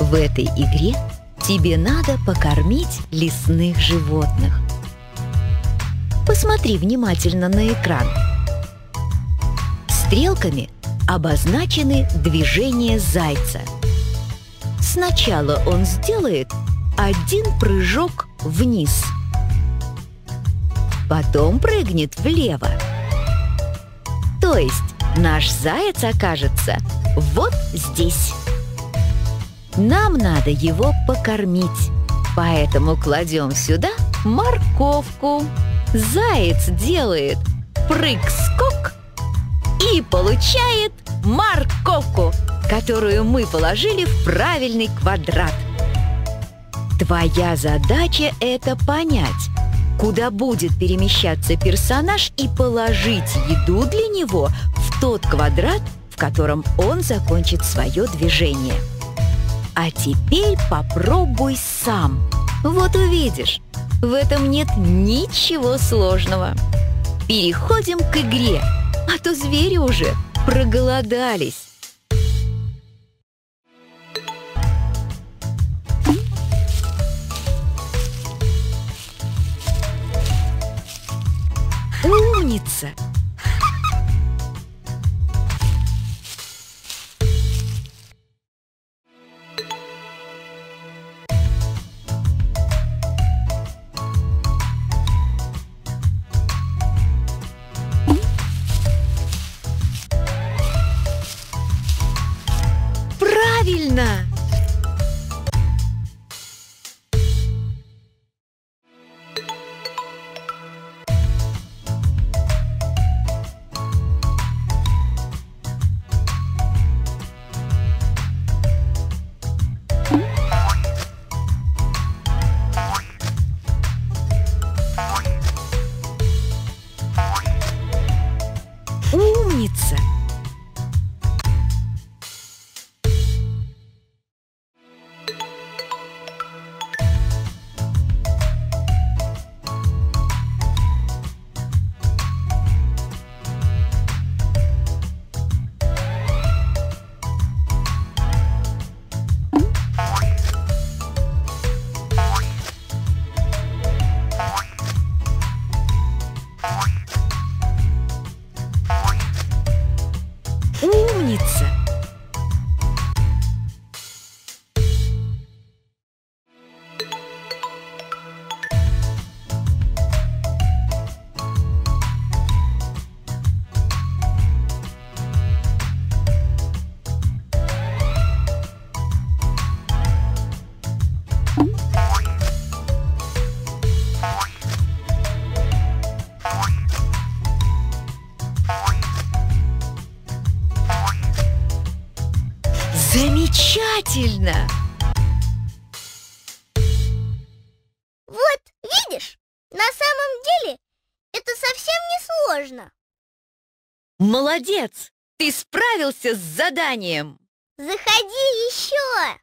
В этой игре тебе надо покормить лесных животных. Посмотри внимательно на экран. Стрелками обозначены движения зайца. Сначала он сделает один прыжок вниз, потом прыгнет влево. То есть наш заяц окажется вот здесь. Нам надо его покормить, поэтому кладем сюда морковку. Заяц делает прыг-скок и получает морковку, которую мы положили в правильный квадрат. Твоя задача — это понять, куда будет перемещаться персонаж, и положить еду для него в тот квадрат, в котором он закончит свое движение. А теперь попробуй сам. Вот увидишь, в этом нет ничего сложного. Переходим к игре, а то звери уже проголодались. Умница! Правильно! Умница! Умница! Замечательно! Вот, видишь, на самом деле это совсем не сложно. Молодец! Ты справился с заданием! Заходи еще!